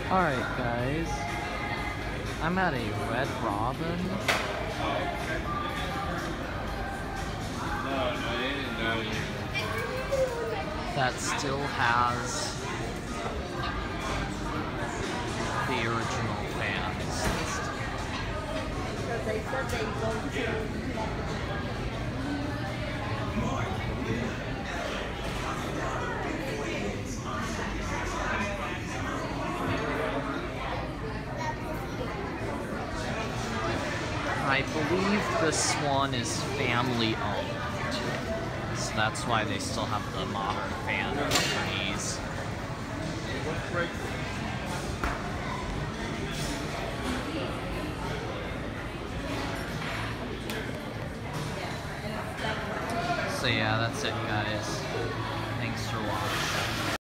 Alright guys, I'm at a Red Robin. That still has the original fans. They said they go to. I believe this one is family owned, so that's why they still have the modern fan trees. So yeah, that's it guys. Thanks for watching.